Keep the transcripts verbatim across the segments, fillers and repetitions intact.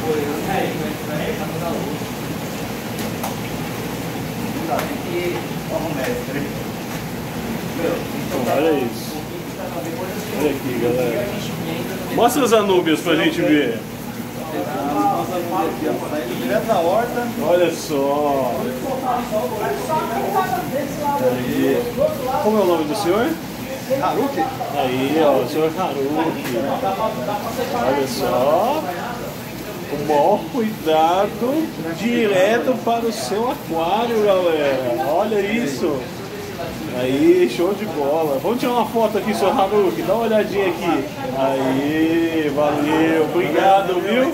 Olha isso. Olha aqui, galera. Mostra os anúbios pra gente ver. Direto da horta. Olha só. Aí. Como é o nome do senhor? Haruki. Aí, ó, o senhor Haruki. Olha só. Com o maior cuidado, direto para o seu aquário, galera. Olha isso. Aí, show de bola. Vamos tirar uma foto aqui, senhor Haruki. Dá uma olhadinha aqui. Aí, valeu. Obrigado, viu?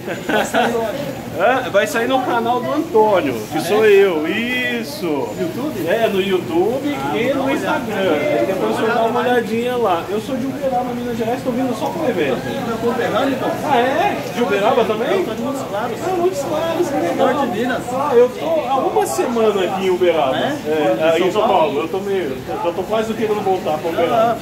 É, vai sair no canal do Antônio, que sou eu. Isso. YouTube? É, no YouTube ah, e no Instagram. Aí depois você dá uma olhadinha lá. Eu sou de Uberaba, Minas Gerais, estou vindo só pro evento. Eu tô Uberaba, então? Ah, é? De Uberaba também? Eu tô de Montes Claros. Ah, Montes Claros, que legal. Norte de Minas. Ah, eu tô há uma semana aqui em Uberaba. É? É, aqui em São Paulo. Eu tô meio. Eu tô quase querendo voltar pra Uberaba.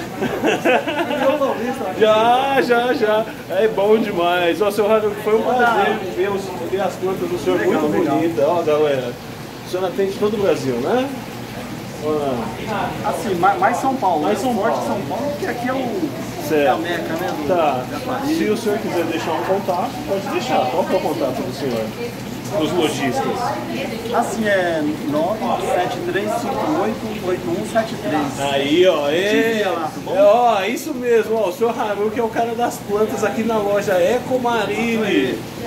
Já, já, já. É bom demais. Ó, seu Haruki, foi um prazer ver, os, ver as plantas do senhor Legal, muito legal. bonitas. Ó, galera. O senhor atende todo o Brasil, né? Ou não? Assim, mais, mais São Paulo. Mais São Forte Paulo. São Paulo, porque aqui é o... Certo. É a meca, né? Do, Tá. da Paris. Se o senhor quiser deixar um contato, pode deixar. Qual que é o contato do senhor? Dos lojistas. Assim, é nove sete três cinco oito oito um sete três. Aí, ó, Te é, via lá, tá bom? é, ó, isso mesmo, ó, o senhor Haruki é o cara das plantas aqui na loja Ecomarine.